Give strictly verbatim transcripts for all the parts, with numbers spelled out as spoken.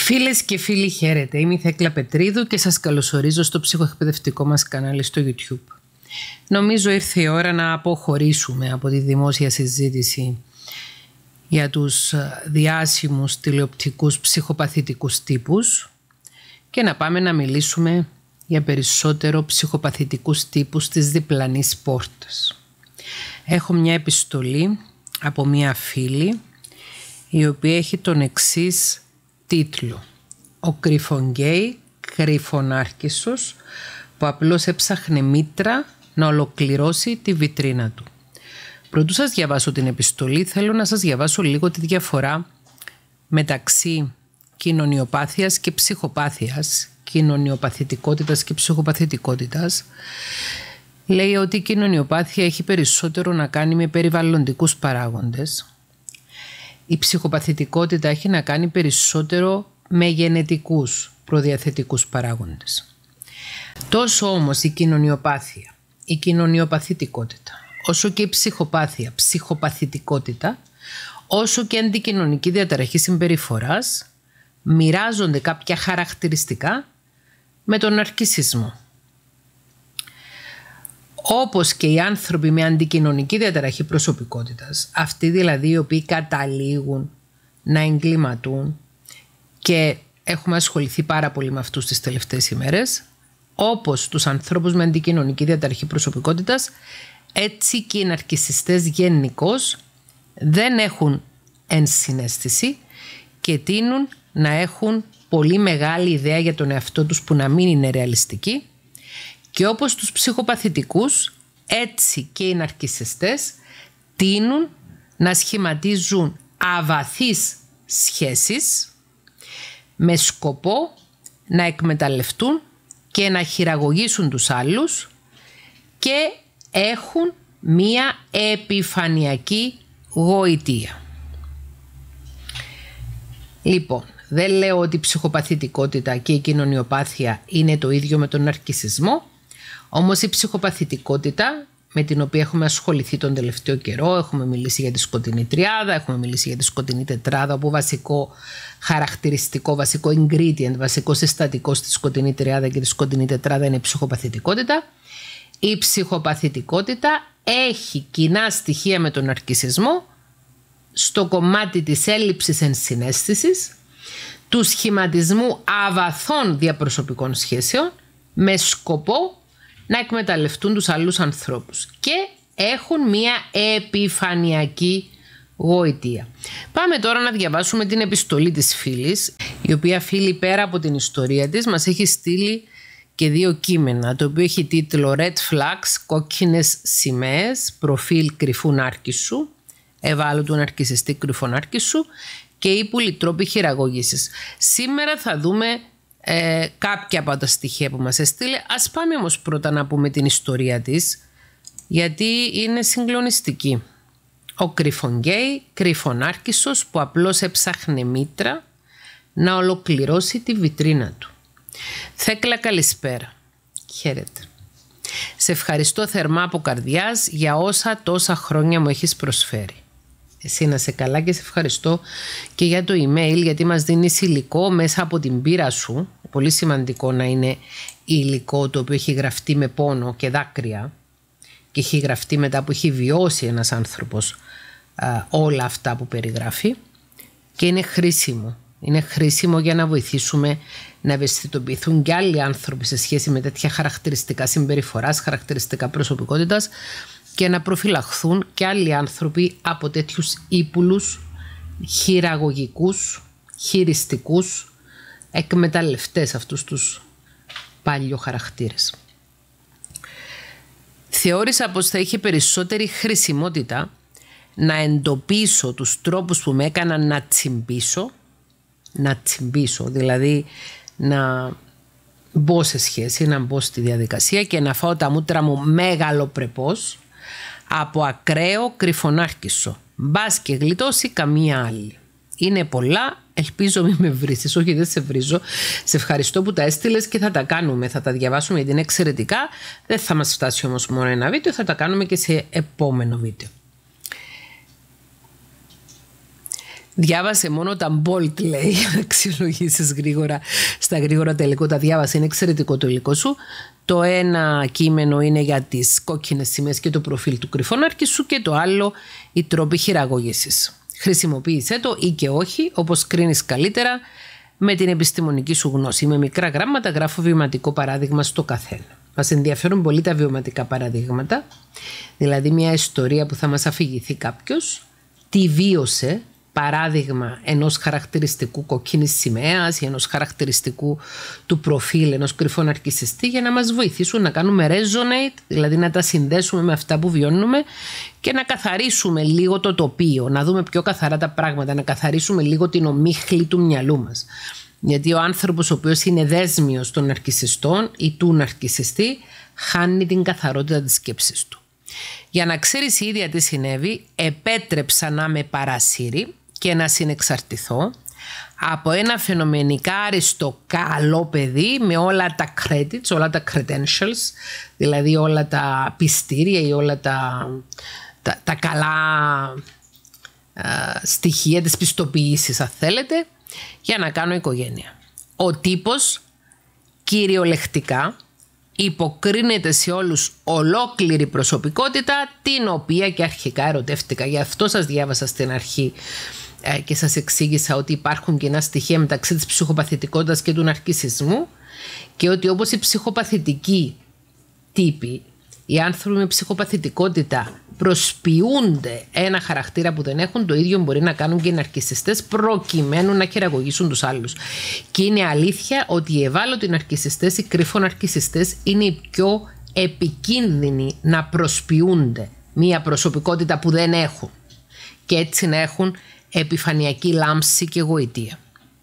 Φίλες και φίλοι, χαίρετε. Είμαι η Θέκλα Πετρίδου και σας καλωσορίζω στο ψυχοεκπαιδευτικό μας κανάλι στο YouTube. Νομίζω ήρθε η ώρα να αποχωρήσουμε από τη δημόσια συζήτηση για τους διάσημους τηλεοπτικούς ψυχοπαθητικούς τύπους και να πάμε να μιλήσουμε για περισσότερο ψυχοπαθητικούς τύπους της διπλανής πόρτας. Έχω μια επιστολή από μια φίλη η οποία έχει τον εξής τίτλο: «Ο κρυφογγέι κρυφονάρχισσος που απλώς έψαχνε μήτρα να ολοκληρώσει τη βιτρίνα του». Προτού σας διαβάσω την επιστολή, θέλω να σας διαβάσω λίγο τη διαφορά μεταξύ κοινωνιοπάθειας και ψυχοπάθειας, κοινωνιοπαθητικότητας και ψυχοπαθητικότητας. Λέει ότι η κοινωνιοπάθεια έχει περισσότερο να κάνει με περιβαλλοντικούς παράγοντες. Η ψυχοπαθητικότητα έχει να κάνει περισσότερο με γενετικούς προδιαθετικούς παράγοντες. Τόσο όμως η κοινωνιοπάθεια, η κοινωνιοπαθητικότητα, όσο και η ψυχοπάθεια, ψυχοπαθητικότητα, όσο και αντικοινωνική διαταραχή συμπεριφοράς, μοιράζονται κάποια χαρακτηριστικά με τον ναρκισσισμό. Όπως και οι άνθρωποι με αντικοινωνική διαταραχή προσωπικότητας, αυτοί δηλαδή οι οποίοι καταλήγουν να εγκληματούν, και έχουμε ασχοληθεί πάρα πολύ με αυτούς τις τελευταίες ημέρες, όπως τους ανθρώπους με αντικοινωνική διαταραχή προσωπικότητας, έτσι και οι ναρκισσιστές γενικώς δεν έχουν ενσυναίσθηση και τείνουν να έχουν πολύ μεγάλη ιδέα για τον εαυτό τους που να μην είναι ρεαλιστική. Και όπως τους ψυχοπαθητικούς, έτσι και οι ναρκισσιστές τείνουν να σχηματίζουν αβαθείς σχέσεις με σκοπό να εκμεταλλευτούν και να χειραγωγήσουν τους άλλους και έχουν μία επιφανειακή γοητεία. Λοιπόν, δεν λέω ότι η ψυχοπαθητικότητα και η κοινωνιοπάθεια είναι το ίδιο με τον ναρκισσισμό. Όμως η ψυχοπαθητικότητα, με την οποία έχουμε ασχοληθεί τον τελευταίο καιρό, έχουμε μιλήσει για τη σκοτεινή τριάδα, έχουμε μιλήσει για τη σκοτεινή τετράδα, όπου βασικό χαρακτηριστικό, βασικό ingredient, βασικό συστατικό στη σκοτεινή τριάδα και τη σκοτεινή τετράδα είναι η ψυχοπαθητικότητα. Η ψυχοπαθητικότητα έχει κοινά στοιχεία με τον ναρκισσισμό στο κομμάτι της έλλειψης ενσυναίσθησης, του σχηματισμού αβαθών διαπροσωπικών σχέσεων με σκοπό να εκμεταλλευτούν τους άλλους ανθρώπους και έχουν μία επιφανειακή γοητεία. Πάμε τώρα να διαβάσουμε την επιστολή της φίλης, η οποία φίλη πέρα από την ιστορία της μας έχει στείλει και δύο κείμενα, το οποίο έχει τίτλο Red Flags, κόκκινες σημαίες, προφίλ κρυφού νάρκισσου, ευάλωτου ναρκισσιστή κρυφού νάρκισσου και ύπουλοι τρόποι χειραγώγησης. Σήμερα θα δούμε ε, κάποια από τα στοιχεία που μας έστειλε. Ας πάμε όμως πρώτα να πούμε την ιστορία της, γιατί είναι συγκλονιστική. Ο κρυφογγέι κρυφονάρχισσος που απλώς έψαχνε μήτρα να ολοκληρώσει τη βιτρίνα του. Θέκλα, καλησπέρα. Χαίρετε. Σε ευχαριστώ θερμά από καρδιάς για όσα τόσα χρόνια μου έχεις προσφέρει. Εσύ να σε καλά και σε ευχαριστώ και για το email, γιατί μας δίνεις υλικό μέσα από την πείρα σου. Πολύ σημαντικό να είναι υλικό το οποίο έχει γραφτεί με πόνο και δάκρυα και έχει γραφτεί μετά που έχει βιώσει ένας άνθρωπος α, όλα αυτά που περιγράφει, και είναι χρήσιμο. Είναι χρήσιμο για να βοηθήσουμε να ευαισθητοποιηθούν και άλλοι άνθρωποι σε σχέση με τέτοια χαρακτηριστικά συμπεριφοράς, χαρακτηριστικά προσωπικότητας, και να προφυλαχθούν και άλλοι άνθρωποι από τέτοιους ύπουλους, χειραγωγικούς, χειριστικούς, εκμεταλλευτές, αυτούς τους παλιοχαρακτήρες. Θεώρησα πως θα είχε περισσότερη χρησιμότητα να εντοπίσω τους τρόπους που με έκαναν να τσιμπήσω, να τσιμπήσω, δηλαδή να μπω σε σχέση, να μπω στη διαδικασία και να φάω τα μούτρα μου μεγαλοπρεπώς από ακραίο κρυφονάρχισσο. Μπας και γλιτώσει καμία άλλη. Είναι πολλά, ελπίζω μην με βρήσεις. Όχι, δεν σε βρίζω. Σε ευχαριστώ που τα έστειλες και θα τα κάνουμε. Θα τα διαβάσουμε γιατί είναι εξαιρετικά. Δεν θα μας φτάσει όμως μόνο ένα βίντεο, θα τα κάνουμε και σε επόμενο βίντεο. Διάβασε μόνο τα bold, λέει, για να αξιολογήσεις γρήγορα. Στα γρήγορα τελικό τα διάβασε, είναι εξαιρετικό το υλικό σου. Το ένα κείμενο είναι για τις κόκκινες σημαίες και το προφίλ του κρυφονάρκη σου και το άλλο οι τρόποι χειραγώγησης. Χρησιμοποίησέ το ή και όχι, όπως κρίνεις καλύτερα με την επιστημονική σου γνώση. Με μικρά γράμματα γράφω βιωματικό παράδειγμα στο καθένα. Μας ενδιαφέρουν πολύ τα βιωματικά παραδείγματα, δηλαδή μια ιστορία που θα μας αφηγηθεί κάποιος, τι βίωσε, παράδειγμα ενός χαρακτηριστικού κοκκίνης σημαίας ή ενός χαρακτηριστικού του προφίλ ενός κρυφών ναρκισσιστή, για να μας βοηθήσουν να κάνουμε resonate, δηλαδή να τα συνδέσουμε με αυτά που βιώνουμε και να καθαρίσουμε λίγο το τοπίο, να δούμε πιο καθαρά τα πράγματα, να καθαρίσουμε λίγο την ομίχλη του μυαλού μας. Γιατί ο άνθρωπος ο οποίος είναι δέσμιος των ναρκισσιστών ή του ναρκισσιστή χάνει την καθαρότητα της σκέψης του. Για να ξέρεις η ίδια τι συνέβη, επέτρεψα να με παρασύρει και να συνεξαρτηθώ από ένα φαινομενικά άριστο καλό παιδί με όλα τα credits, όλα τα credentials, δηλαδή όλα τα πιστήρια ή όλα τα, τα, τα καλά α, στοιχεία της πιστοποίησης, αν θέλετε, για να κάνω οικογένεια. Ο τύπος κυριολεκτικά υποκρίνεται σε όλους ολόκληρη προσωπικότητα, την οποία και αρχικά ερωτεύτηκα. Γι' αυτό σας διάβασα στην αρχή ε, και σας εξήγησα ότι υπάρχουν κοινά στοιχεία μεταξύ της ψυχοπαθητικότητας και του ναρκισσισμού και ότι όπως οι ψυχοπαθητικοί τύποι, οι άνθρωποι με ψυχοπαθητικότητα προσποιούνται ένα χαρακτήρα που δεν έχουν, το ίδιο μπορεί να κάνουν και οι ναρκισσιστές προκειμένου να χειραγωγήσουν τους άλλους. Και είναι αλήθεια ότι οι ευάλωτοι ναρκισσιστές, οι κρυφό ναρκισσιστές, είναι οι πιο επικίνδυνοι να προσποιούνται μία προσωπικότητα που δεν έχουν και έτσι να έχουν επιφανειακή λάμψη και γοητεία.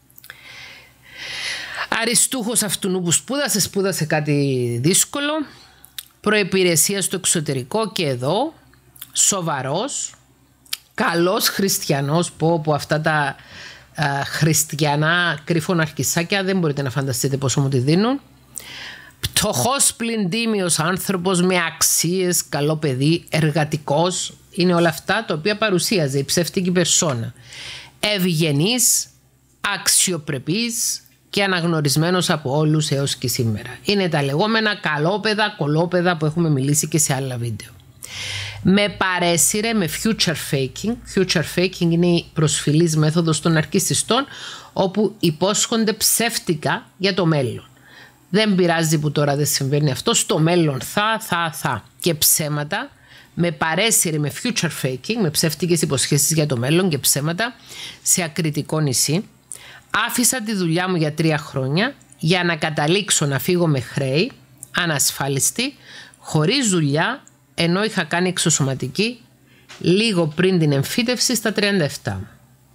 Αριστούχος αυτού που σπούδασε, σπούδασε κάτι δύσκολο, προϋπηρεσία στο εξωτερικό και εδώ, σοβαρός, καλός χριστιανός, πω από αυτά τα α, χριστιανά κρυφοναρκισσάκια δεν μπορείτε να φανταστείτε πόσο μου τη δίνουν. Πτωχός πλην τίμιος άνθρωπος με αξίες, καλό παιδί, εργατικός, είναι όλα αυτά τα οποία παρουσίαζε η ψεύτικη περσόνα. Ευγενής, αξιοπρεπής και αναγνωρισμένος από όλους έως και σήμερα. Είναι τα λεγόμενα καλόπαιδα, κολόπαιδα που έχουμε μιλήσει και σε άλλα βίντεο. Με παρέσυρε με future faking. Future faking είναι η προσφυλής μέθοδος των ναρκισσιστών, όπου υπόσχονται ψεύτικα για το μέλλον. Δεν πειράζει που τώρα δεν συμβαίνει αυτό, στο μέλλον θα, θα, θα. Και ψέματα. Με παρέσυρε με future faking, με ψεύτικες υποσχέσεις για το μέλλον και ψέματα, σε ακριτικό νησί. Άφησα τη δουλειά μου για τρία χρόνια για να καταλήξω να φύγω με χρέη, ανασφάλιστη, χωρίς δουλειά, ενώ είχα κάνει εξωσωματική λίγο πριν την εμφύτευση στα τριάντα επτά.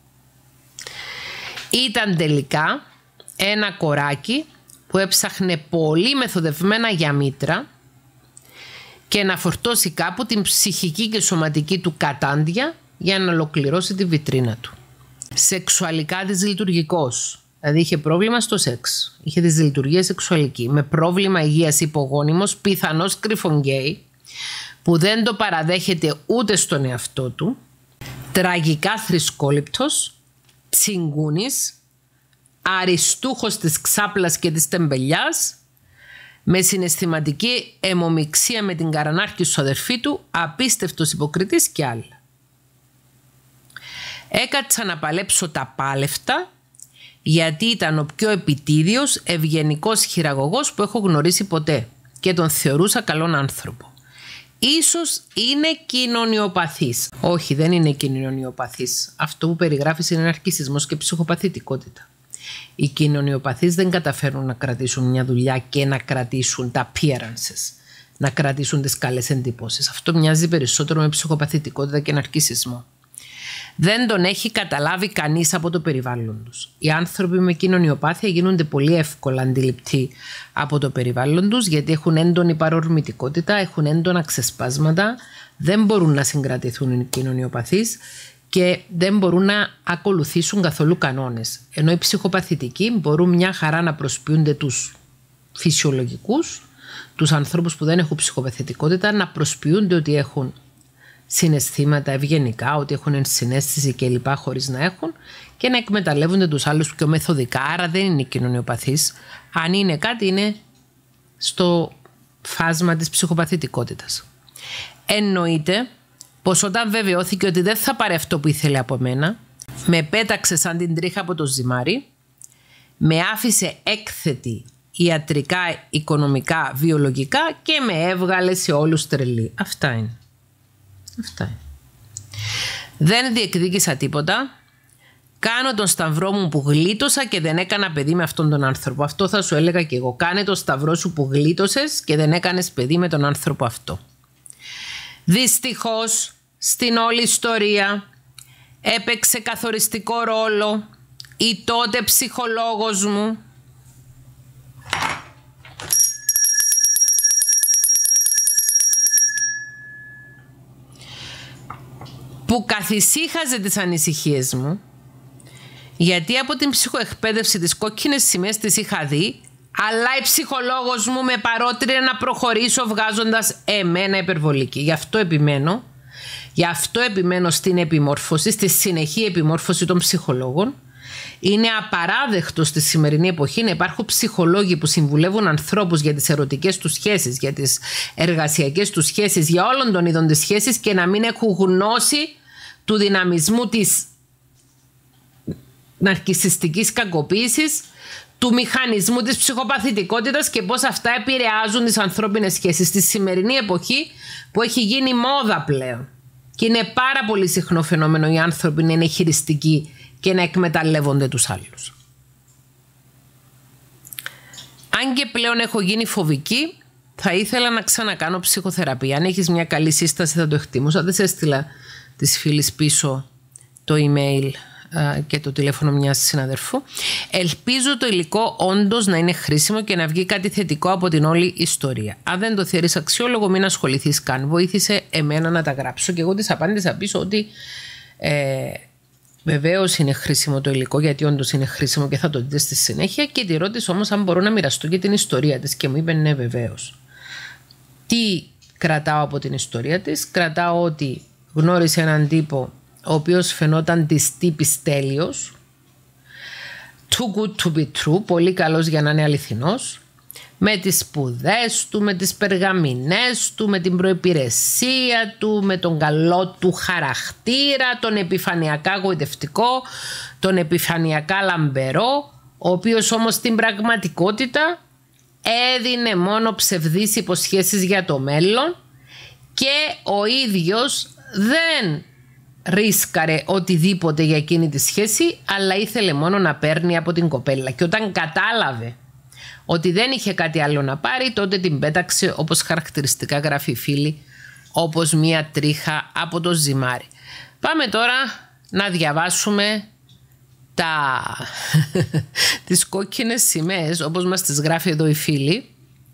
Ήταν τελικά ένα κοράκι που έψαχνε πολύ μεθοδευμένα για μήτρα και να φορτώσει κάπου την ψυχική και σωματική του κατάντια για να ολοκληρώσει τη βιτρίνα του. Σεξουαλικά δυσλειτουργικός, δηλαδή είχε πρόβλημα στο σεξ, είχε δυσλειτουργία σεξουαλική, με πρόβλημα υγείας υπογόνιμος, πιθανώς κρυφον γκέι, που δεν το παραδέχεται ούτε στον εαυτό του, τραγικά θρησκόληπτος, τσιγκούνης, αριστούχος της ξάπλας και της τεμπελιάς, με συναισθηματική αιμομιξία με την καρανάρχη αδερφή του, απίστευτος υποκριτής και άλλα. Έκατσα να παλέψω τα πάλευτα, γιατί ήταν ο πιο επιτίδιος, ευγενικός χειραγωγός που έχω γνωρίσει ποτέ και τον θεωρούσα καλόν άνθρωπο. Ίσως είναι κοινωνιοπαθής. Όχι, δεν είναι κοινωνιοπαθής. Αυτό που περιγράφεις είναι ναρκισσισμός και ψυχοπαθητικότητα. Οι κοινωνιοπαθείς δεν καταφέρουν να κρατήσουν μια δουλειά και να κρατήσουν τα appearances, να κρατήσουν τις καλές εντυπώσεις. Αυτό μοιάζει περισσότερο με ψυχοπαθητικότητα και ναρκισσισμό. Δεν τον έχει καταλάβει κανείς από το περιβάλλον τους. Οι άνθρωποι με κοινωνιοπάθεια γίνονται πολύ εύκολα αντιληπτοί από το περιβάλλον τους, γιατί έχουν έντονη παρορμητικότητα, έχουν έντονα ξεσπάσματα, δεν μπορούν να συγκρατηθούν οι κοινωνιοπαθείς και δεν μπορούν να ακολουθήσουν καθόλου κανόνες. Ενώ οι ψυχοπαθητικοί μπορούν μια χαρά να προσποιούνται τους φυσιολογικούς, τους ανθρώπους που δεν έχουν ψυχοπαθητικότητα, να προσποιούνται ότι έχουν συναισθήματα ευγενικά, ότι έχουν ενσυναίσθηση κλπ. Χωρίς να έχουν, και να εκμεταλλεύονται τους άλλους πιο μεθοδικά. Άρα δεν είναι κοινωνιοπαθής. Αν είναι κάτι, είναι στο φάσμα της ψυχοπαθητικότητας. Εννοείται πως όταν βεβαιώθηκε ότι δεν θα πάρει αυτό που ήθελε από μένα, με πέταξε σαν την τρίχα από το ζυμάρι, με άφησε έκθετη ιατρικά, οικονομικά, βιολογικά και με έβγαλε σε όλους τρελή. Αυτά είναι. Αυτά είναι. Δεν διεκδίκησα τίποτα. Κάνω τον σταυρό μου που γλίτωσα και δεν έκανα παιδί με αυτόν τον άνθρωπο. Αυτό θα σου έλεγα και εγώ. Κάνε τον σταυρό σου που γλίτωσες και δεν έκανες παιδί με τον άνθρωπο αυτό. Δυστυχώς, στην όλη ιστορία έπαιξε καθοριστικό ρόλο η τότε ψυχολόγος μου, που καθησύχαζε τις ανησυχίες μου, γιατί από την ψυχοεκπαίδευση τις κόκκινες σημαίες τις είχα δει, αλλά η ψυχολόγος μου με παρότρινε να προχωρήσω βγάζοντας εμένα υπερβολική. Γι' αυτό επιμένω, γι' αυτό επιμένω στην επιμόρφωση, στη συνεχή επιμόρφωση των ψυχολόγων. Είναι απαράδεκτο στη σημερινή εποχή να υπάρχουν ψυχολόγοι που συμβουλεύουν ανθρώπους για τις ερωτικές τους σχέσεις, για τις εργασιακές τους σχέσεις, για όλων των είδων της σχέσης και να μην έχουν γνώση του δυναμισμού της ναρκισσιστικής κακοποίησης, του μηχανισμού της ψυχοπαθητικότητας και πώς αυτά επηρεάζουν τις ανθρώπινες σχέσεις. Στη σημερινή εποχή που έχει γίνει μόδα πλέον και είναι πάρα πολύ συχνό φαινόμενο οι άνθρωποι να είναι χειριστικοί και να εκμεταλλεύονται τους άλλους. Αν και πλέον έχω γίνει φοβική, θα ήθελα να ξανακάνω ψυχοθεραπεία. Αν έχεις μια καλή σύσταση θα το εκτιμούσα. Δεν σε έστειλα της φίλης πίσω το email και το τηλέφωνο μιας συναδερφού. Ελπίζω το υλικό όντως να είναι χρήσιμο και να βγει κάτι θετικό από την όλη ιστορία. Αν δεν το θεωρείς αξιόλογο, μην ασχοληθείς καν. Βοήθησε εμένα να τα γράψω και εγώ της απάντησα πίσω ότι ε, βεβαίως είναι χρήσιμο το υλικό, γιατί όντως είναι χρήσιμο και θα το δείτε στη συνέχεια, και τη ρώτησα όμως αν μπορώ να μοιραστώ και την ιστορία της και μου είπε ναι, βεβαίως. Τι κρατάω από την ιστορία της? Κρατάω ότι γνώρισε έναν τύπο ο οποίος φαινόταν της τύπης τέλειος, too good to be true, πολύ καλός για να είναι αληθινός, με τις σπουδές του, με τις περγαμηνές του, με την προϋπηρεσία του, με τον καλό του χαρακτήρα, τον επιφανειακά γοητευτικό, τον επιφανειακά λαμπερό, ο οποίος όμως στην πραγματικότητα έδινε μόνο ψευδείς υποσχέσεις για το μέλλον και ο ίδιος δεν ρίσκαρε οτιδήποτε για εκείνη τη σχέση, αλλά ήθελε μόνο να παίρνει από την κοπέλα. Και όταν κατάλαβε ότι δεν είχε κάτι άλλο να πάρει, τότε την πέταξε, όπως χαρακτηριστικά γράφει η φίλη, όπως μία τρίχα από το ζυμάρι. Πάμε τώρα να διαβάσουμε τα... τις κόκκινες σημαίες, όπως μας τις γράφει εδώ η φίλη.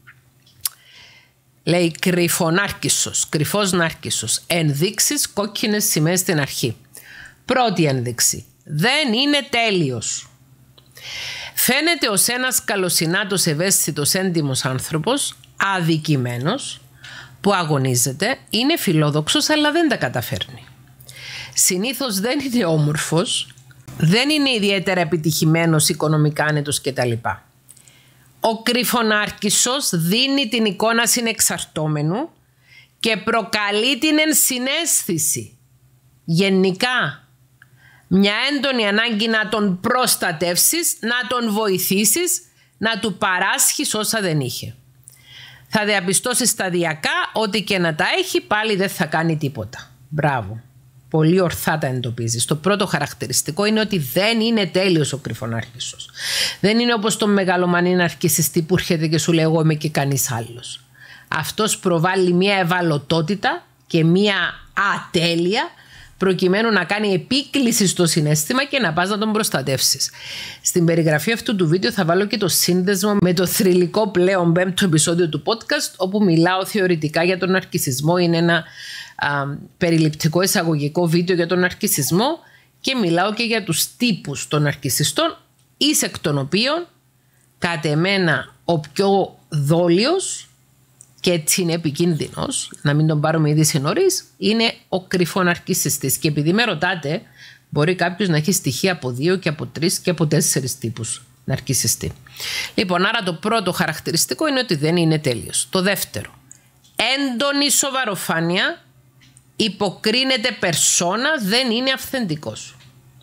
Λέει κρυφονάρκισσος, κρυφός νάρκισσος. Ενδείξεις κόκκινες σημαίες στην αρχή. Πρώτη ένδειξη. Δεν είναι τέλειος. Φαίνεται ως ένας καλοσυνάτος, ευαίσθητος, έντιμος άνθρωπος, αδικημένος, που αγωνίζεται, είναι φιλόδοξος αλλά δεν τα καταφέρνει. Συνήθως δεν είναι όμορφος, δεν είναι ιδιαίτερα επιτυχημένος, οικονομικά άνετος κτλ. Ο κρυφονάρκισσος δίνει την εικόνα συνεξαρτώμενου και προκαλεί την ενσυναίσθηση. Γενικά, μια έντονη ανάγκη να τον προστατεύσεις, να τον βοηθήσεις, να του παράσχεις όσα δεν είχε. Θα διαπιστώσεις σταδιακά ότι και να τα έχει πάλι δεν θα κάνει τίποτα. Μπράβο. Πολύ ορθά τα εντοπίζεις. Το πρώτο χαρακτηριστικό είναι ότι δεν είναι τέλειος ο κρυφονάρκισσος. Δεν είναι όπως τον μεγαλομανή ναρκισσιστή που έρχεται και σου λέει εγώ είμαι και κανείς άλλος. Αυτός προβάλλει μια ευαλωτότητα και μια ατέλεια προκειμένου να κάνει επίκληση στο συναίσθημα και να πας να τον προστατεύσεις. Στην περιγραφή αυτού του βίντεο θα βάλω και το σύνδεσμο με το θρυλικό πλέον πέμπτο επεισόδιο του podcast, όπου μιλάω θεωρητικά για τον ναρκισσισμό. Είναι ένα α, περιληπτικό εισαγωγικό βίντεο για τον ναρκισσισμό και μιλάω και για τους τύπους των ναρκισσιστών, εις εκ των οποίων κατ' εμένα ο πιο δόλιος και έτσι είναι επικίνδυνος, να μην τον πάρουμε ήδη νωρίς, είναι ο κρυφό ναρκισσιστής. Και επειδή με ρωτάτε, μπορεί κάποιος να έχει στοιχεία από δύο και από τρεις και από τέσσερις τύπους ναρκισσιστή. Λοιπόν, άρα το πρώτο χαρακτηριστικό είναι ότι δεν είναι τέλειος. Το δεύτερο, έντονη σοβαροφάνεια, υποκρίνεται περσόνα, δεν είναι αυθεντικός.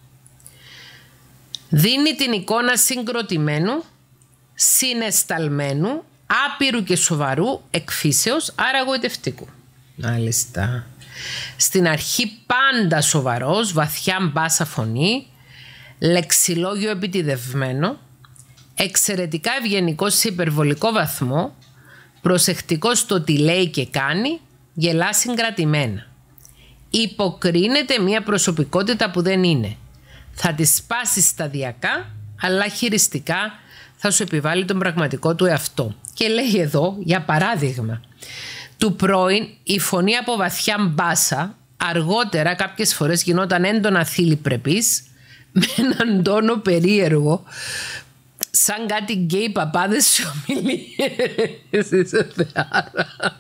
Δίνει την εικόνα συγκροτημένου, συναισθαλμένου, άπειρου και σοβαρού εκφύσεως, άρα εγωιτευτικού. Μάλιστα. Στην αρχή πάντα σοβαρός, βαθιά μπάσα φωνή, λεξιλόγιο επιτηδευμένο, εξαιρετικά ευγενικός σε υπερβολικό βαθμό, προσεκτικός στο τι λέει και κάνει, γελά συγκρατημένα. Υποκρίνεται μια προσωπικότητα που δεν είναι. Θα τη σπάσει σταδιακά, αλλά χειριστικά θα σου επιβάλλει τον πραγματικό του εαυτό. Και λέει εδώ, για παράδειγμα, του πρώην η φωνή από βαθιά μπάσα, αργότερα κάποιες φορές γινόταν έντονα θηλυπρεπής, με έναν τόνο περίεργο, σαν κάτι γκέι παπάδες σε ομιλίες. Είσαι θεάρα.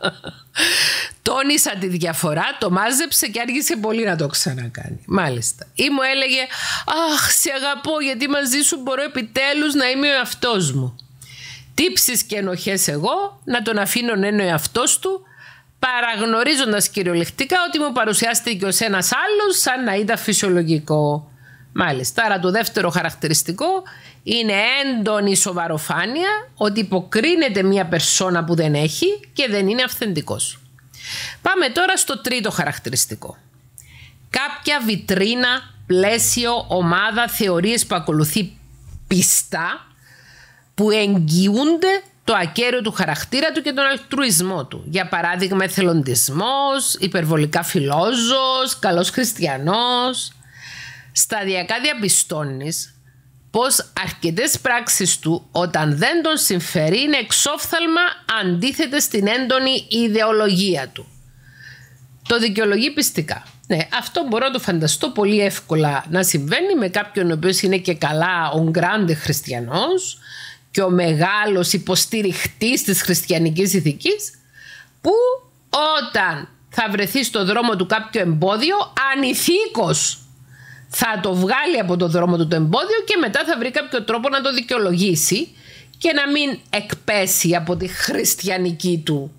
Τόνισα τη διαφορά, το μάζεψε και άργησε πολύ να το ξανακάνει. Μάλιστα. Ή μου έλεγε, αχ, σε αγαπώ γιατί μαζί σου μπορώ επιτέλους να είμαι ο εαυτός μου. Τύψεις και ενοχές εγώ, να τον αφήνω να είναι ο εαυτός του, παραγνωρίζοντας κυριολεκτικά ότι μου παρουσιάστηκε ως ένας άλλος σαν να ήταν φυσιολογικό. Μάλιστα, άρα το δεύτερο χαρακτηριστικό είναι έντονη σοβαροφάνεια, ότι υποκρίνεται μια περσόνα που δεν έχει και δεν είναι αυθεντικός. Πάμε τώρα στο τρίτο χαρακτηριστικό. Κάποια βιτρίνα, πλαίσιο, ομάδα, θεωρίες που ακολουθεί πιστά, που εγγυούνται το ακέραιο του χαρακτήρα του και τον αλτρουισμό του. Για παράδειγμα, εθελοντισμός, υπερβολικά φιλόζωος, καλός χριστιανός. Σταδιακά διαπιστώνεις πως αρκετές πράξεις του, όταν δεν τον συμφέρει, είναι εξόφθαλμα αντίθετες στην έντονη ιδεολογία του. Το δικαιολογεί πιστικά. Ναι, αυτό μπορώ να το φανταστώ πολύ εύκολα να συμβαίνει με κάποιον ο οποίος είναι και καλά ο γκράντε χριστιανός και ο μεγάλος υποστηριχτής της χριστιανικής ηθικής, που όταν θα βρεθεί στο δρόμο του κάποιο εμπόδιο, ανηθίκως θα το βγάλει από το δρόμο του το εμπόδιο και μετά θα βρει κάποιο τρόπο να το δικαιολογήσει και να μην εκπέσει από τη χριστιανική του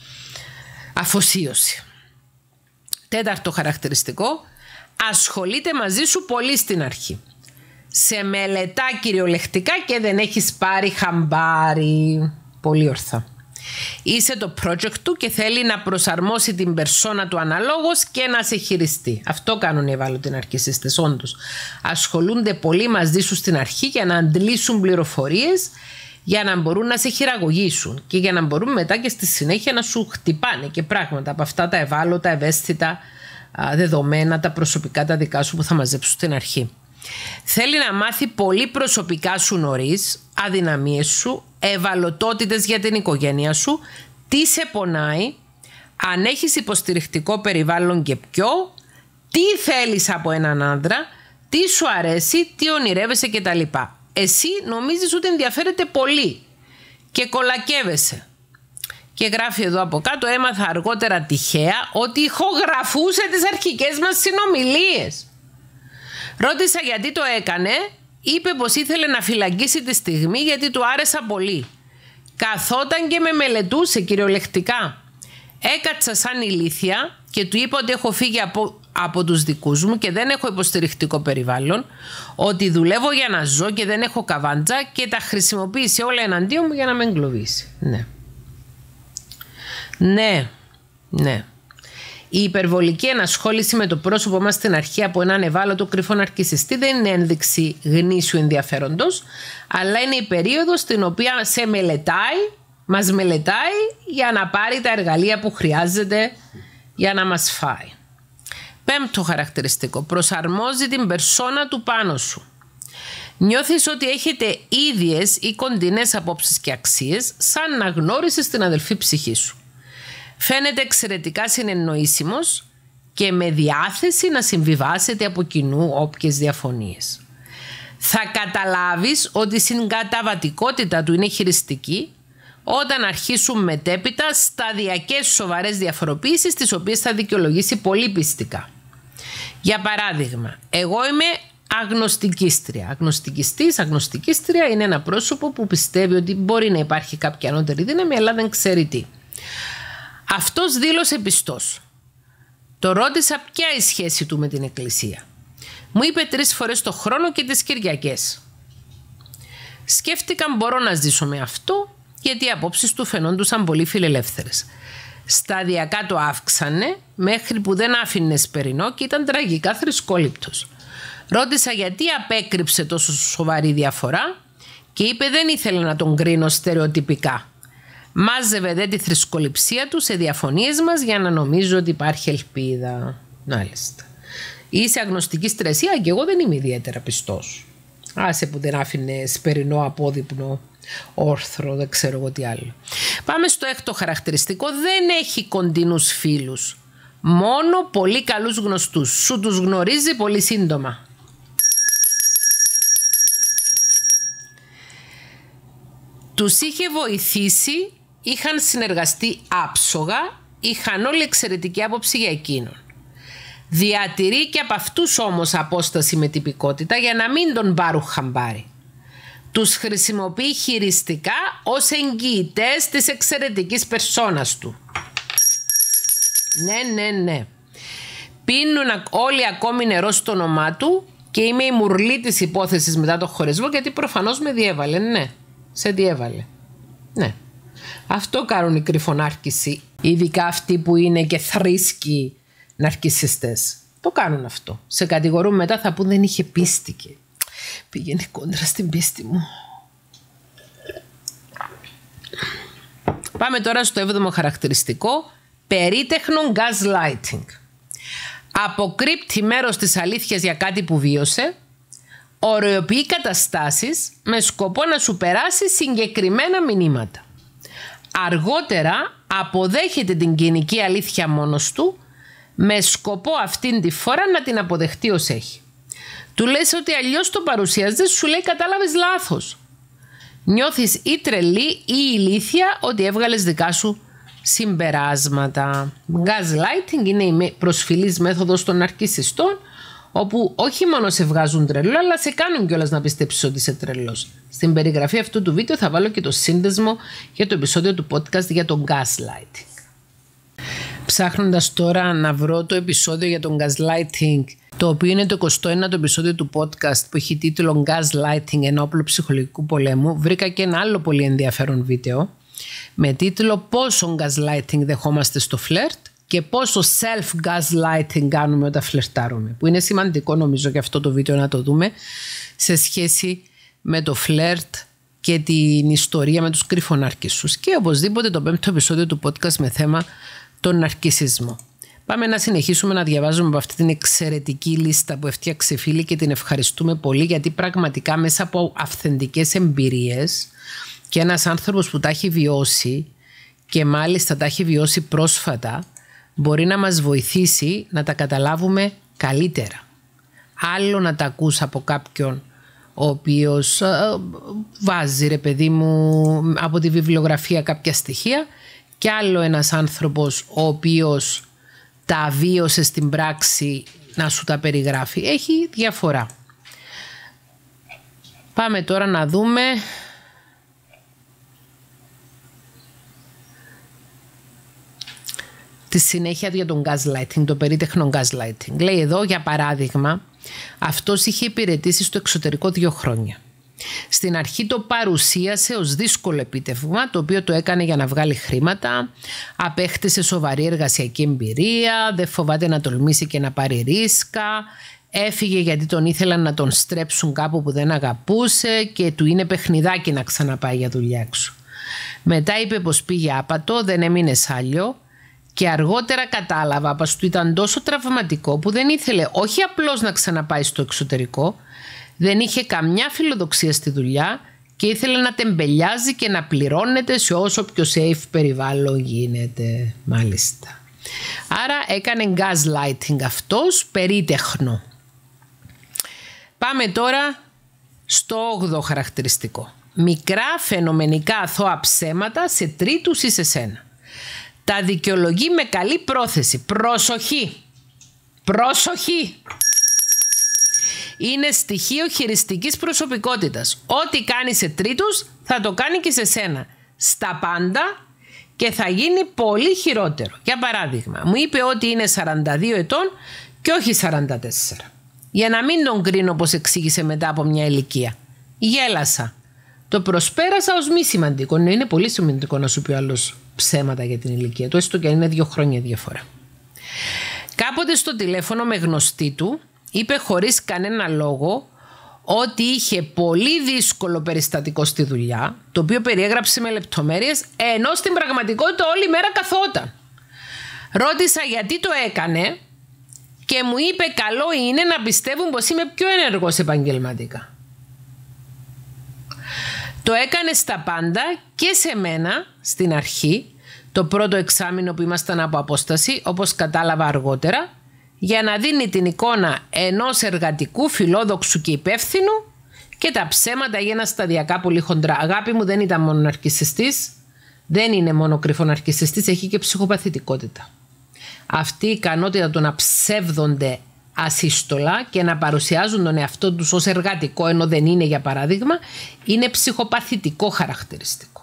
αφοσίωση. Τέταρτο χαρακτηριστικό, ασχολείται μαζί σου πολύ στην αρχή. Σε μελετά κυριολεκτικά και δεν έχεις πάρει χαμπάρι. Πολύ ορθά. Είσαι το project του και θέλει να προσαρμόσει την περσόνα του αναλόγως και να σε χειριστεί. Αυτό κάνουν οι ευάλωτοι ναρκισσιστές, όντως. Ασχολούνται πολύ μαζί σου στην αρχή για να αντλήσουν πληροφορίες, για να μπορούν να σε χειραγωγήσουν και για να μπορούν μετά και στη συνέχεια να σου χτυπάνε και πράγματα από αυτά τα ευάλωτα, ευαίσθητα δεδομένα, τα προσωπικά τα δικά σου που θα μαζέψουν στην αρχή. Θέλει να μάθει πολύ προσωπικά σου νωρίς, αδυναμίες σου, ευαλωτότητες για την οικογένεια σου, τι σε πονάει, αν έχεις υποστηρικτικό περιβάλλον και ποιο, τι θέλεις από έναν άντρα, τι σου αρέσει, τι ονειρεύεσαι κτλ. Εσύ νομίζεις ότι ενδιαφέρεται πολύ και κολακεύεσαι. Και γράφει εδώ από κάτω, έμαθα αργότερα τυχαία ότι ηχογραφούσε τις αρχικές μας συνομιλίες. Ρώτησα γιατί το έκανε, είπε πως ήθελε να φυλακίσει τη στιγμή γιατί του άρεσα πολύ. Καθόταν και με μελετούσε κυριολεκτικά. Έκατσα σαν ηλίθια και του είπα ότι έχω φύγει από, από τους δικούς μου και δεν έχω υποστηρικτικό περιβάλλον, ότι δουλεύω για να ζω και δεν έχω καβάντζα και τα χρησιμοποίησε όλα εναντίον μου για να με εγκλωβίσει. Ναι. Ναι. Ναι. Η υπερβολική ενασχόληση με το πρόσωπο μας στην αρχή από έναν ευάλωτο κρυφό ναρκισσιστή δεν είναι ένδειξη γνήσιου ενδιαφέροντος, αλλά είναι η περίοδος στην οποία σε μελετάει, μας μελετάει για να πάρει τα εργαλεία που χρειάζεται για να μας φάει. Πέμπτο χαρακτηριστικό, προσαρμόζει την περσόνα του πάνω σου. Νιώθεις ότι έχετε ίδιες ή κοντινές απόψεις και αξίες, σαν να γνώρισες την αδελφή ψυχή σου. Φαίνεται εξαιρετικά συνεννοήσιμος και με διάθεση να συμβιβάσετε από κοινού όποιες διαφωνίες. Θα καταλάβεις ότι η συγκαταβατικότητα του είναι χειριστική, όταν αρχίσουν μετέπειτα σταδιακές σοβαρές διαφοροποιήσεις, τις οποίες θα δικαιολογήσει πολύ πιστικά. Για παράδειγμα, εγώ είμαι αγνωστικίστρια. Αγνωστικιστής, αγνωστικίστρια είναι ένα πρόσωπο που πιστεύει ότι μπορεί να υπάρχει κάποια ανώτερη δύναμη, αλλά δεν ξέρει τι. Αυτός δήλωσε πιστός. Το ρώτησα ποια η σχέση του με την Εκκλησία. Μου είπε τρεις φορές το χρόνο και τις Κυριακές. Σκέφτηκα μπορώ να ζήσω με αυτό, γιατί οι απόψεις του φαινόντουσαν πολύ φιλελεύθερες. Σταδιακά το αύξανε μέχρι που δεν άφηνε σπερινό και ήταν τραγικά θρησκόληπτος. Ρώτησα γιατί απέκρυψε τόσο σοβαρή διαφορά και είπε δεν ήθελε να τον κρίνω στερεοτυπικά. Μάζευε δε τη θρησκοληψία του σε διαφωνίες μας για να νομίζω ότι υπάρχει ελπίδα. Μάλιστα. Είσαι αγνωστική στρεσία και εγώ δεν είμαι ιδιαίτερα πιστός. Άσε που δεν άφηνε σπερινό απόδειπνο, όρθρο, δεν ξέρω εγώ τι άλλο. Πάμε στο έκτο χαρακτηριστικό. Δεν έχει κοντινούς φίλους. Μόνο πολύ καλούς γνωστούς. Σου τους γνωρίζει πολύ σύντομα. Τους είχε βοηθήσει, είχαν συνεργαστεί άψογα, είχαν όλη εξαιρετική άποψη για εκείνον. Διατηρεί και από αυτούς όμως απόσταση με τυπικότητα για να μην τον πάρουν χαμπάρι. Τους χρησιμοποιεί χειριστικά ως εγγυητές της εξαιρετικής περσόνας του. Ναι, ναι, ναι. Πίνουν όλοι ακόμη νερό στο όνομά του και είμαι η μουρλή της υπόθεσης μετά το χωρισμό, γιατί προφανώς με διέβαλε, ναι. Σε διέβαλε. Ναι. Αυτό κάνουν οι κρυφονάρκησοι, ειδικά αυτοί που είναι και θρήσκοι ναρκισσιστές. Το κάνουν αυτό. Σε κατηγορούν μετά, θα πούν δεν είχε πίστη και πήγαινε κόντρα στην πίστη μου. Πάμε τώρα στο έβδομο χαρακτηριστικό. Περίτεχνο gaslighting. Αποκρύπτει μέρος της αλήθειας για κάτι που βίωσε. Ωρεοποιεί καταστάσεις με σκοπό να σου περάσει συγκεκριμένα μηνύματα. Αργότερα αποδέχεται την κοινική αλήθεια μόνος του, με σκοπό αυτήν τη φορά να την αποδεχτεί ως έχει. Του λες ότι αλλιώς το παρουσιάζεις, σου λέει κατάλαβες λάθος. Νιώθεις ή τρελή ή ηλίθια ότι έβγαλες δικά σου συμπεράσματα. Gaslighting είναι η προσφυλής μέθοδος των ναρκισσιστών, όπου όχι μόνο σε βγάζουν τρελό, αλλά σε κάνουν κιόλας να πιστέψεις ότι είσαι τρελός. Στην περιγραφή αυτού του βίντεο θα βάλω και το σύνδεσμο για το επεισόδιο του podcast για τον gaslighting. Ψάχνοντας τώρα να βρω το επεισόδιο για τον gaslighting, το οποίο είναι το εικοστό ένατο επεισόδιο του podcast που έχει τίτλο Gaslighting, ενόπλο ψυχολογικού πολέμου, βρήκα και ένα άλλο πολύ ενδιαφέρον βίντεο με τίτλο Πόσο gaslighting δεχόμαστε στο φλερτ και πόσο self-gaslighting κάνουμε όταν φλερτάρουμε, που είναι σημαντικό νομίζω και αυτό το βίντεο να το δούμε σε σχέση με το φλερτ και την ιστορία με τους κρυφονάρκισσους, και οπωσδήποτε το πέμπτο επεισόδιο του podcast με θέμα τον ναρκισσισμό. Πάμε να συνεχίσουμε να διαβάζουμε από αυτή την εξαιρετική λίστα που έφτιαξε φίλη και την ευχαριστούμε πολύ, γιατί πραγματικά μέσα από αυθεντικές εμπειρίες και ένας άνθρωπος που τα έχει βιώσει και μάλιστα τα έχει βιώσει πρόσφατα, μπορεί να μας βοηθήσει να τα καταλάβουμε καλύτερα. Άλλο να τα ακούς από κάποιον ο οποίος α, βάζει ρε παιδί μου από τη βιβλιογραφία κάποια στοιχεία, και άλλο ένας άνθρωπος ο οποίος τα βίωσε στην πράξη να σου τα περιγράφει. Έχει διαφορά. Πάμε τώρα να δούμε τη συνέχεια για τον gaslighting, το περίτεχνο gaslighting. Λέει εδώ, για παράδειγμα, αυτός είχε υπηρετήσει στο εξωτερικό δύο χρόνια. Στην αρχή το παρουσίασε ως δύσκολο επίτευγμα, το οποίο το έκανε για να βγάλει χρήματα, απέκτησε σοβαρή εργασιακή εμπειρία, δεν φοβάται να τολμήσει και να πάρει ρίσκα, έφυγε γιατί τον ήθελαν να τον στρέψουν κάπου που δεν αγαπούσε και του είναι παιχνιδάκι να ξαναπάει για δουλειά έξω. Μετά είπε πως πήγε άπατο, δεν έμεινε σάλιο, και αργότερα κατάλαβα πως του ήταν τόσο τραυματικό που δεν ήθελε όχι απλώς να ξαναπάει στο εξωτερικό, δεν είχε καμιά φιλοδοξία στη δουλειά και ήθελε να τεμπελιάζει και να πληρώνεται σε όσο πιο safe περιβάλλον γίνεται. Μάλιστα. Άρα έκανε gaslighting αυτός, περίτεχνο. Πάμε τώρα Στο όγδοο χαρακτηριστικό. Μικρά φαινομενικά αθώα ψέματα σε τρίτους ή σε σένα. Τα δικαιολογεί με καλή πρόθεση. Προσοχή! Προσοχή! Είναι στοιχείο χειριστικής προσωπικότητας. Ό,τι κάνει σε τρίτους θα το κάνει και σε σένα. Στα πάντα και θα γίνει πολύ χειρότερο. Για παράδειγμα, μου είπε ότι είναι σαράντα δύο ετών και όχι σαράντα τέσσερα. Για να μην τον κρίνω όπως εξήγησε μετά από μια ηλικία. Γέλασα. Το προσπέρασα ως μη σημαντικό. Είναι πολύ σημαντικό να σου πει ο άλλος ψέματα για την ηλικία του, έστω και αν είναι δύο χρόνια διαφορά. Κάποτε στο τηλέφωνο με γνωστή του είπε χωρίς κανένα λόγο ότι είχε πολύ δύσκολο περιστατικό στη δουλειά, το οποίο περιέγραψε με λεπτομέρειες, ενώ στην πραγματικότητα όλη μέρα καθόταν. Ρώτησα γιατί το έκανε και μου είπε καλό είναι να πιστεύουν πως είμαι πιο ενεργός επαγγελματικά. Το έκανε στα πάντα και σε μένα στην αρχή, το πρώτο εξάμηνο που ήμασταν από απόσταση, όπως κατάλαβα αργότερα, για να δίνει την εικόνα ενός εργατικού, φιλόδοξου και υπεύθυνου και τα ψέματα έγιναν σταδιακά πολύ χοντρά. Αγάπη μου, δεν ήταν μόνο ναρκισσιστής, δεν είναι μόνο κρυφό ναρκισσιστής, έχει και ψυχοπαθητικότητα. Αυτή η ικανότητα του να ψεύδονται ασύστολα και να παρουσιάζουν τον εαυτό τους ως εργατικό ενώ δεν είναι, για παράδειγμα, είναι ψυχοπαθητικό χαρακτηριστικό.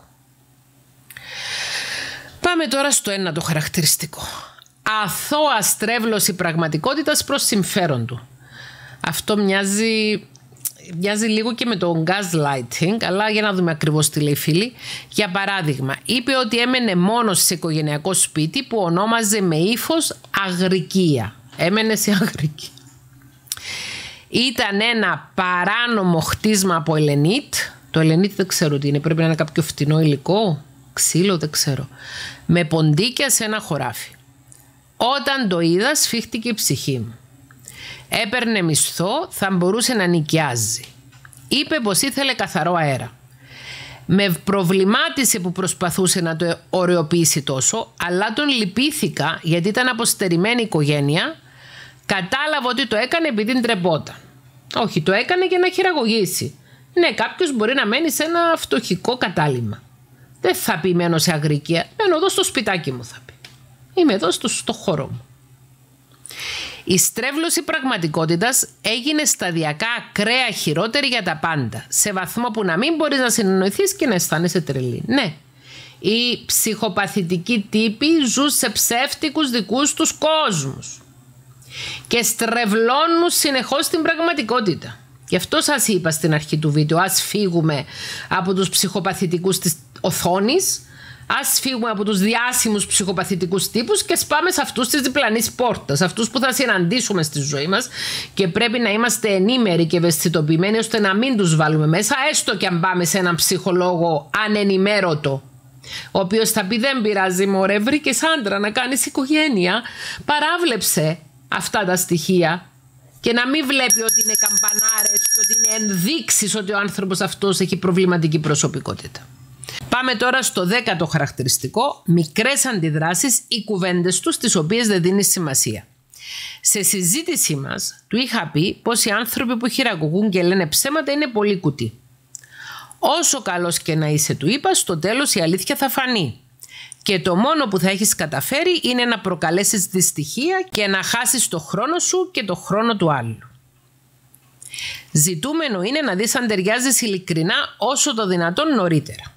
Πάμε τώρα στο ένατο χαρακτηριστικό. Αθώα στρέβλωση πραγματικότητας προς συμφέρον του. Αυτό μοιάζει, μοιάζει λίγο και με το gaslighting, αλλά για να δούμε ακριβώς τι λέει η φίλη. Για παράδειγμα, είπε ότι έμενε μόνος σε οικογενειακό σπίτι που ονόμαζε με ύφος αγρικία. Έμενε σε αγρικία. Ήταν ένα παράνομο χτίσμα από ελενίτ. Το ελενίτ δεν ξέρω τι είναι, πρέπει να είναι κάποιο φτηνό υλικό, ξύλο, δεν ξέρω. Με ποντίκια σε ένα χωράφι. Όταν το είδα σφίχτηκε η ψυχή μου. Έπαιρνε μισθό, θα μπορούσε να νοικιάζει. Είπε πως ήθελε καθαρό αέρα. Με προβλημάτισε που προσπαθούσε να το ωρεοποιήσει τόσο, αλλά τον λυπήθηκα γιατί ήταν αποστερημένη οικογένεια. Κατάλαβα ότι το έκανε επειδή ντρεπόταν. Όχι, το έκανε για να χειραγωγήσει. Ναι, κάποιος μπορεί να μένει σε ένα φτωχικό κατάλημα. Δεν θα πει μένω σε αγρικία, μένω εδώ στο σπιτάκι μου, θα πει. Είμαι εδώ στο, στο χώρο μου. Η στρέβλωση πραγματικότητας έγινε σταδιακά ακραία χειρότερη για τα πάντα, σε βαθμό που να μην μπορείς να συνεννοηθείς και να αισθάνεσαι τρελή. Ναι, οι ψυχοπαθητικοί τύποι ζουν σε ψεύτικους δικούς τους κόσμους και στρεβλώνουν συνεχώς την πραγματικότητα. Γι' αυτό σας είπα στην αρχή του βίντεο, ας φύγουμε από τους ψυχοπαθητικούς της οθόνης, ας φύγουμε από τους διάσημους ψυχοπαθητικούς τύπους και σπάμε σε αυτούς της διπλανής πόρτας, αυτούς που θα συναντήσουμε στη ζωή μας και πρέπει να είμαστε ενήμεροι και ευαισθητοποιημένοι ώστε να μην τους βάλουμε μέσα, έστω και αν πάμε σε έναν ψυχολόγο ανενημέρωτο, ο οποίος θα πει δεν πειράζει μωρέ, βρήκες άντρα να κάνεις οικογένεια, παράβλεψε αυτά τα στοιχεία και να μην βλέπει ότι είναι καμπανάρες και ότι είναι ενδείξεις ότι ο άνθρωπος αυτός έχει προβληματική προσωπικότητα. Πάμε τώρα στο δέκατο χαρακτηριστικό, μικρές αντιδράσεις ή κουβέντες τους τις οποίες δεν δίνει σημασία. Σε συζήτησή μας του είχα πει πως οι άνθρωποι που χειραγωγούν και λένε ψέματα είναι πολύ κουτί. Όσο καλός και να είσαι, του είπα, στο τέλος η αλήθεια θα φανεί. Και το μόνο που θα έχεις καταφέρει είναι να προκαλέσεις δυστυχία και να χάσεις το χρόνο σου και το χρόνο του άλλου. Ζητούμενο είναι να δεις αν ταιριάζεις ειλικρινά όσο το δυνατόν νωρίτερα.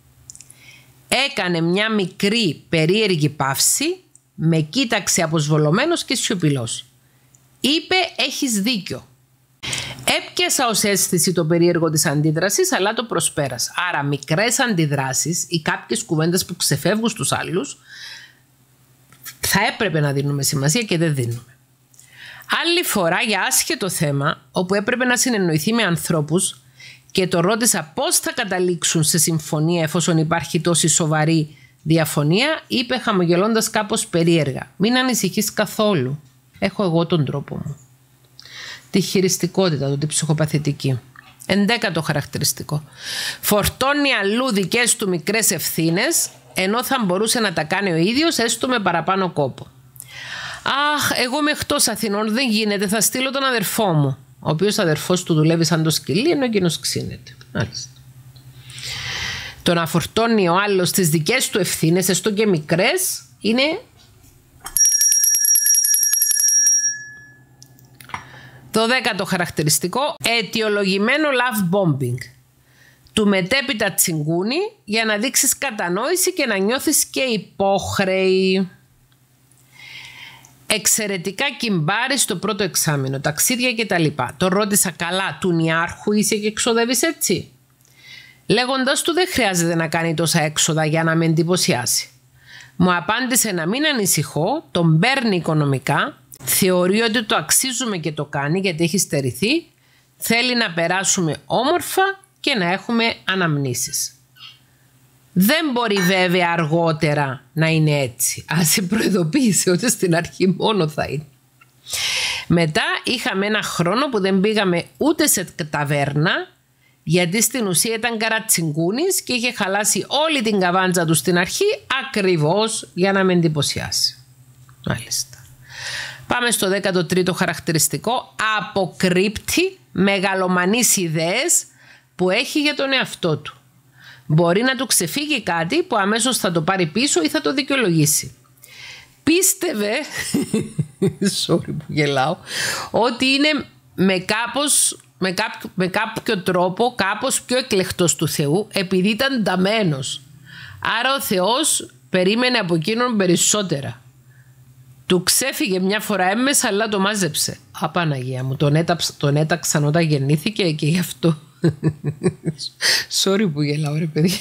Έκανε μια μικρή περίεργη παύση, με κοίταξε αποσβολωμένος και σιωπηλός. Είπε έχεις δίκιο. Έπιασα ως αίσθηση το περίεργο της αντίδρασης, αλλά το προσπέρασα. Άρα μικρές αντιδράσεις ή κάποιες κουβέντες που ξεφεύγουν στους άλλους θα έπρεπε να δίνουμε σημασία και δεν δίνουμε. Άλλη φορά για άσχετο θέμα, όπου έπρεπε να συνεννοηθεί με ανθρώπους και το ρώτησα πώς θα καταλήξουν σε συμφωνία εφόσον υπάρχει τόση σοβαρή διαφωνία, είπε χαμογελώντας κάπως περίεργα. Μην ανησυχείς καθόλου. Έχω εγώ τον τρόπο μου. Τη χειριστικότητα του, τη ψυχοπαθητική. Ενδέκατο χαρακτηριστικό. Φορτώνει αλλού δικές του μικρές ευθύνες, ενώ θα μπορούσε να τα κάνει ο ίδιος, έστω με παραπάνω κόπο. Αχ, εγώ είμαι εκτός Αθηνών, δεν γίνεται, θα στείλω τον αδερφό μου. ο οποίος αδερφός του δουλεύει σαν το σκυλί, ενώ εκείνος ξύνεται. Μάλιστα. Το να φορτώνει ο άλλος τις δικές του ευθύνες, έστω και μικρές, είναι το δέκατο χαρακτηριστικό, αιτιολογημένο love bombing. Του μετέπειτα τσιγκούνι για να δείξεις κατανόηση και να νιώθεις και υπόχρεη. Εξαιρετικά κυμπάρει στο πρώτο εξάμηνο, ταξίδια κτλ. Το ρώτησα καλά, του νιάρχου είσαι και εξοδεύεις έτσι? Λέγοντας του δεν χρειάζεται να κάνει τόσα έξοδα για να με εντυπωσιάσει. Μου απάντησε να μην ανησυχώ, τον παίρνει οικονομικά, θεωρεί ότι το αξίζουμε και το κάνει γιατί έχει στερηθεί, θέλει να περάσουμε όμορφα και να έχουμε αναμνήσεις. Δεν μπορεί βέβαια αργότερα να είναι έτσι. Ας σε προειδοποίησε ότι στην αρχή μόνο θα είναι. Μετά είχαμε ένα χρόνο που δεν πήγαμε ούτε σε ταβέρνα, γιατί στην ουσία ήταν καρατσιγκούνης και είχε χαλάσει όλη την καβάντζα του στην αρχή ακριβώς για να με εντυπωσιάσει. Μάλιστα. Πάμε στο δέκατο τρίτο χαρακτηριστικό. Αποκρύπτει μεγαλομανείς ιδέες που έχει για τον εαυτό του. Μπορεί να του ξεφύγει κάτι που αμέσως θα το πάρει πίσω ή θα το δικαιολογήσει. Πίστευε, sorry που γελάω, ότι είναι με, κάπως, με, κάποιο, με κάποιο τρόπο κάπως πιο εκλεκτός του Θεού επειδή ήταν νταμένος. Άρα ο Θεός περίμενε από εκείνον περισσότερα. Του ξέφυγε μια φορά έμμεσα αλλά το μάζεψε. Α, Παναγία μου, τον, έταψ, τον έταξαν όταν γεννήθηκε και γι' αυτό. Sorry που γελάω ρε παιδιά.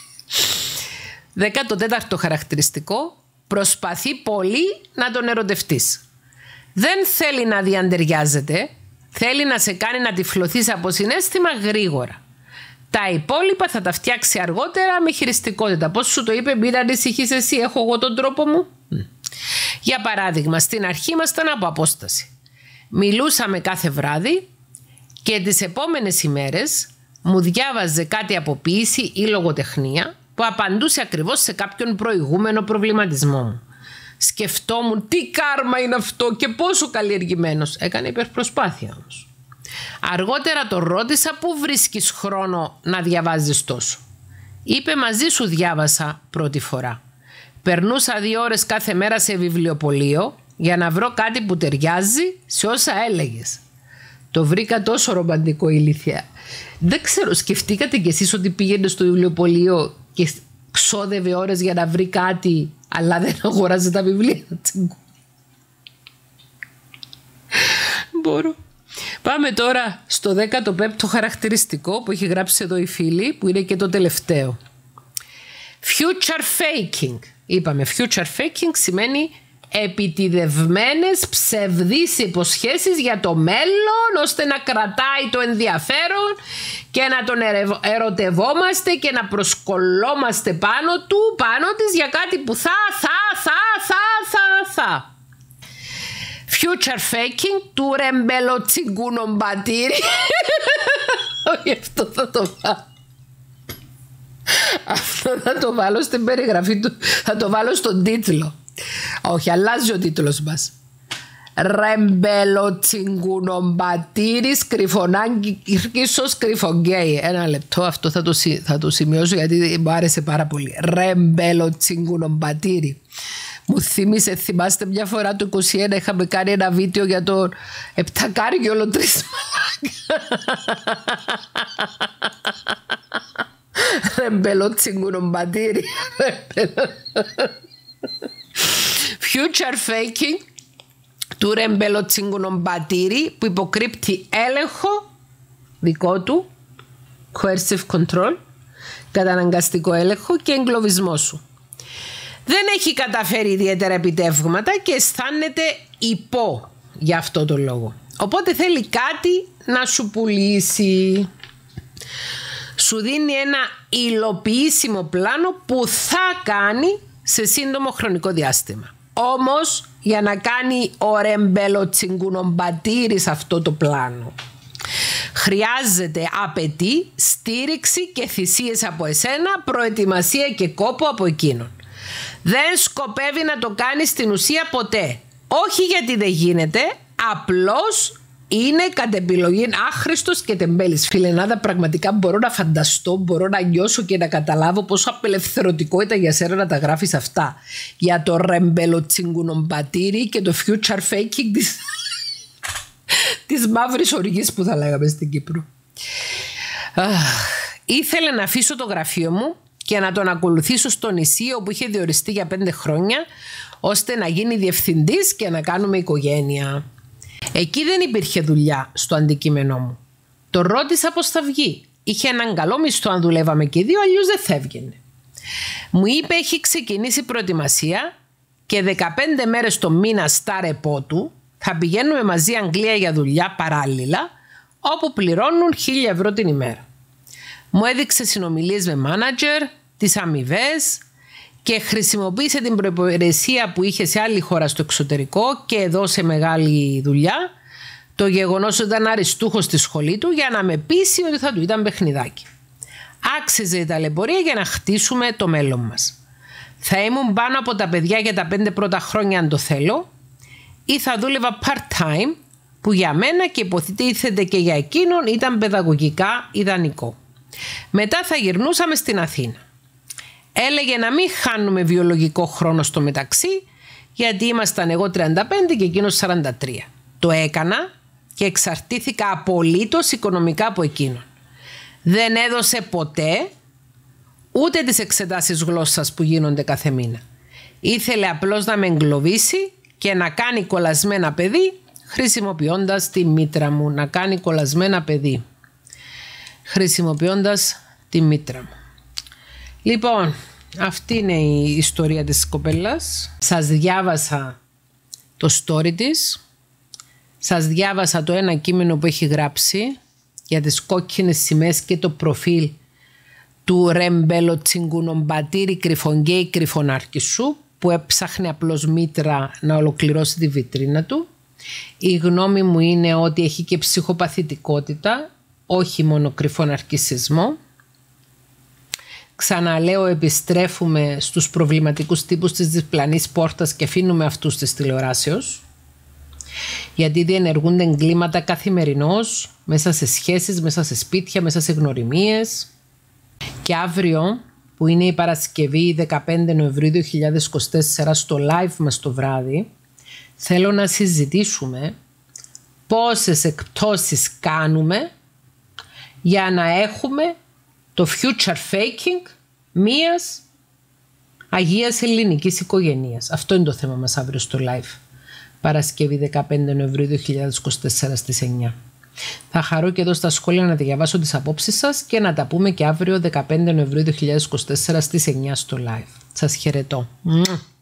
Δέκατο τέταρτο χαρακτηριστικό. Προσπαθεί πολύ να τον ερωτευτείς. Δεν θέλει να διαντεριάζεται. Θέλει να σε κάνει να τυφλωθείς από συναίσθημα γρήγορα. Τα υπόλοιπα θα τα φτιάξει αργότερα με χειριστικότητα. Πώς σου το είπε, μην ανησυχείς εσύ, έχω εγώ τον τρόπο μου. Για παράδειγμα, στην αρχή ήμασταν από απόσταση. Μιλούσαμε κάθε βράδυ και τις επόμενες ημέρες μου διάβαζε κάτι από ποίηση ή λογοτεχνία που απαντούσε ακριβώς σε κάποιον προηγούμενο προβληματισμό μου. Σκεφτόμουν τι κάρμα είναι αυτό και πόσο καλλιεργημένος. Έκανε υπερπροσπάθεια όμως. Αργότερα τον ρώτησα πού βρίσκεις χρόνο να διαβάζεις τόσο. Είπε μαζί σου διάβασα πρώτη φορά. Περνούσα δύο ώρες κάθε μέρα σε βιβλιοπωλείο για να βρω κάτι που ταιριάζει σε όσα έλεγες. Το βρήκα τόσο ρομαντικό, ηλίθεια. Δεν ξέρω, σκεφτήκατε κι εσείς ότι πήγαινε στο βιβλιοπωλείο και ξόδευε ώρες για να βρει κάτι, αλλά δεν αγοράζει τα βιβλία? Μπορώ. Πάμε τώρα στο δέκατο πέμπτο χαρακτηριστικό που έχει γράψει εδώ η φίλη, που είναι και το τελευταίο. Future faking. Είπαμε, future faking σημαίνει επιτιδευμένες ψευδείς υποσχέσεις για το μέλλον ώστε να κρατάει το ενδιαφέρον και να τον ερωτευόμαστε και να προσκολόμαστε πάνω του, πάνω της για κάτι που θα, θα, θα, θα, θα, θα. Future faking του ρεμπελοτσιγκούνο μπατήρι. Όχι, αυτό θα το βάλω. Αυτό θα το βάλω στην περιγραφή του, θα το βάλω στον τίτλο. Όχι, αλλάζει ο τίτλος μας. Ρεμπελοτσιγκουνομπατήρης κρυφονάγκησος κρυφογκέι. Ένα λεπτό, αυτό θα το, θα το σημειώσω γιατί μου άρεσε πάρα πολύ. Ρεμπελοτσιγκουνομπατήρη. Μου θύμισε, θυμάστε μια φορά το είκοσι ένα είχαμε κάνει ένα βίντεο για τον επτακάριο ολοτρής μαλάκα. Ρεμπελοτσιγκουνομπατήρη. Future faking του ρεμπελοτσιγκουνομπατήρη που υποκρύπτει έλεγχο δικό του, coercive control, καταναγκαστικό έλεγχο και εγκλωβισμό σου. Δεν έχει καταφέρει ιδιαίτερα επιτεύγματα και αισθάνεται υπό για αυτό το λόγο. Οπότε θέλει κάτι να σου πουλήσει. Σου δίνει ένα υλοποιήσιμο πλάνο που θα κάνει σε σύντομο χρονικό διάστημα. Όμως για να κάνει ο ρεμπελοτσιγκουνομπατήρης αυτό το πλάνο χρειάζεται, απαιτεί στήριξη και θυσίες από εσένα, προετοιμασία και κόπο από εκείνον. Δεν σκοπεύει να το κάνει στην ουσία ποτέ. Όχι γιατί δεν γίνεται, απλώς είναι κατ' επιλογή άχρηστος και τεμπέλης. Φιλενάδα, πραγματικά μπορώ να φανταστώ, μπορώ να νιώσω και να καταλάβω πόσο απελευθερωτικό ήταν για σένα να τα γράφεις αυτά. Για το ρεμπελοτσιγκουνομπατήρι και το future faking της, της μαύρης οργής που θα λέγαμε στην Κύπρο. Αχ, ήθελε να αφήσω το γραφείο μου και να τον ακολουθήσω στο νησί όπου είχε διοριστεί για πέντε χρόνια, ώστε να γίνει διευθυντής και να κάνουμε οικογένεια. Εκεί δεν υπήρχε δουλειά στο αντικείμενό μου. Το ρώτησα πώς θα βγει. Είχε έναν καλό μισθό αν δουλεύαμε και δύο, αλλιώς δεν θα έβγαινε. Μου είπε έχει ξεκινήσει προετοιμασία και δεκαπέντε μέρες το μήνα στα ρεπό του θα πηγαίνουμε μαζί Αγγλία για δουλειά παράλληλα, όπου πληρώνουν χίλια ευρώ την ημέρα. Μου έδειξε συνομιλίες με μάνατζερ, τις αμοιβές και χρησιμοποίησε την προϋπηρεσία που είχε σε άλλη χώρα στο εξωτερικό και εδώ σε μεγάλη δουλειά, το γεγονός ότι ήταν αριστούχος στη σχολή του, για να με πείσει ότι θα του ήταν παιχνιδάκι. Άξιζε η ταλαιπωρία για να χτίσουμε το μέλλον μας. Θα ήμουν πάνω από τα παιδιά για τα πέντε πρώτα χρόνια αν το θέλω, ή θα δούλευα part-time, που για μένα και υποτίθεται και για εκείνον ήταν παιδαγωγικά ιδανικό. Μετά θα γυρνούσαμε στην Αθήνα. Έλεγε να μην χάνουμε βιολογικό χρόνο στο μεταξύ, γιατί ήμασταν εγώ τριάντα πέντε και εκείνος σαράντα τρία. Το έκανα και εξαρτήθηκα απολύτως οικονομικά από εκείνον. Δεν έδωσε ποτέ ούτε τις εξετάσεις γλώσσας που γίνονται κάθε μήνα. Ήθελε απλώς να με εγκλωβίσει και να κάνει κολλασμένα παιδί, χρησιμοποιώντας τη μήτρα μου. Να κάνει κολλασμένα παιδί, χρησιμοποιώντας τη μήτρα μου. Λοιπόν, αυτή είναι η ιστορία της κοπέλας. Σας διάβασα το story της. Σας διάβασα το ένα κείμενο που έχει γράψει για τις κόκκινες σημαίες και το προφίλ του ρεμπελοτσιγκουνομπατήρι κρυφονγκέι κρυφονάρκησου, που έψαχνε απλώς μήτρα να ολοκληρώσει τη βιτρίνα του. Η γνώμη μου είναι ότι έχει και ψυχοπαθητικότητα, όχι μόνο κρυφοναρκισισμό. Ξαναλέω, επιστρέφουμε στους προβληματικούς τύπους της διπλανής πόρτας και αφήνουμε αυτούς της τηλεοράσεως, γιατί διενεργούνται εγκλήματα καθημερινώς, μέσα σε σχέσεις, μέσα σε σπίτια, μέσα σε γνωριμίες. Και αύριο, που είναι η Παρασκευή δεκαπέντε Νοεμβρίου δύο χιλιάδες είκοσι τέσσερα, στο live μας το βράδυ, θέλω να συζητήσουμε πόσες εκπτώσεις κάνουμε για να έχουμε το future faking μίας αγίας ελληνικής οικογένειας. Αυτό είναι το θέμα μας αύριο στο live. Παρασκευή δεκαπέντε Νοεμβρίου δύο χιλιάδες είκοσι τέσσερα στις εννιά. Θα χαρώ και εδώ στα σχόλια να διαβάσω τις απόψεις σας και να τα πούμε και αύριο δεκαπέντε Νοεμβρίου δύο χιλιάδες είκοσι τέσσερα στις εννιά στο live. Σας χαιρετώ.